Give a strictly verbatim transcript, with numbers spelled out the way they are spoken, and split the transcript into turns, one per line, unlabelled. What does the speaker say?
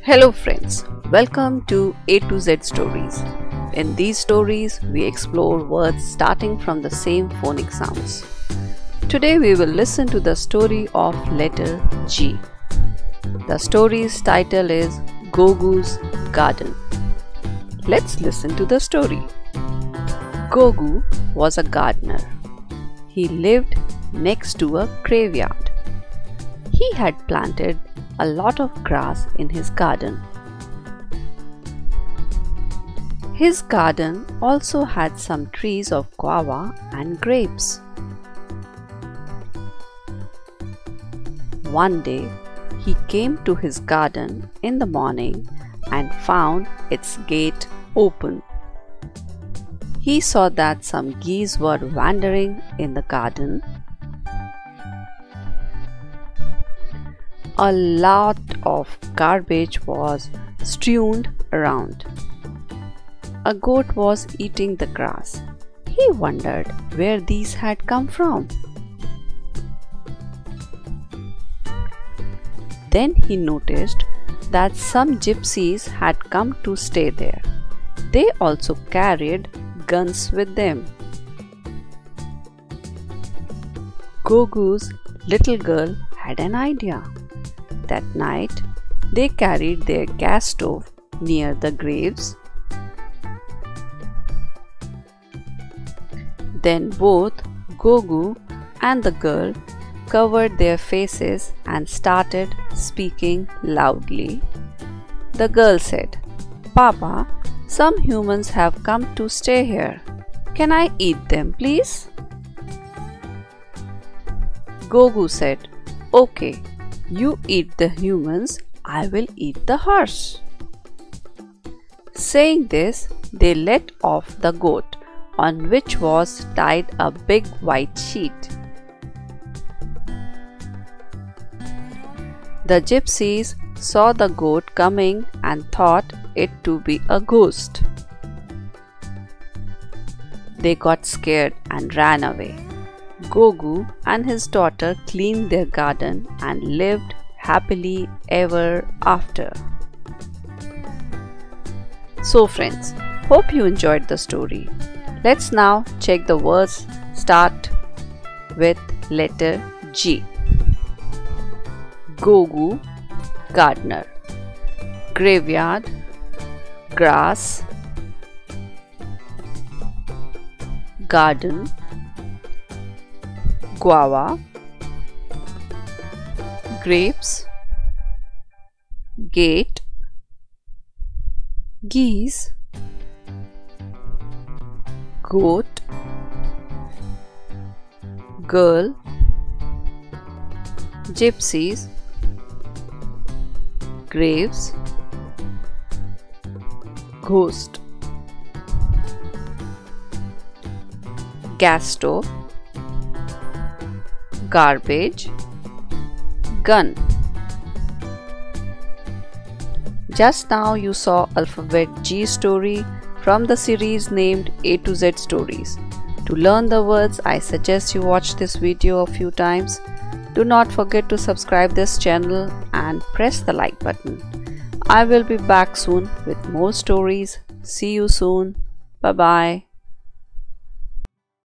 Hello friends, welcome to A to Z Stories. In these stories, we explore words starting from the same phonic sounds. Today we will listen to the story of letter G. The story's title is Gogoo's Garden. Let's listen to the story. Gogoo was a gardener. He lived next to a graveyard. He had planted a lot of grass in his garden. His garden also had some trees of guava and grapes. One day, he came to his garden in the morning and found its gate open. He saw that some geese were wandering in the garden. A lot of garbage was strewn around. A goat was eating the grass. He wondered where these had come from. Then he noticed that some gypsies had come to stay there. They also carried guns with them. Gogoo's little girl had an idea. That night, they carried their gas stove near the graves. Then both Gogoo and the girl covered their faces and started speaking loudly. The girl said, "Papa, some humans have come to stay here. Can I eat them, please?" Gogoo said, "Okay. You eat the humans, I will eat the horse." Saying this, they let off the goat, on which was tied a big white sheet. The gypsies saw the goat coming and thought it to be a ghost. They got scared and ran away. Gogoo and his daughter cleaned their garden and lived happily ever after. So friends, hope you enjoyed the story. Let's now check the words start with letter G. Gogoo, gardener. Graveyard, grass. Garden, guava, grapes, gate, geese, goat, girl, gypsies, graves, ghost, gas stove, garbage, gun. Just now you saw alphabet G story from the series named A to Z Stories. To learn the words, I suggest you watch this video a few times. Do not forget to subscribe this channel and press the like button. I will be back soon with more stories. See you soon. Bye bye.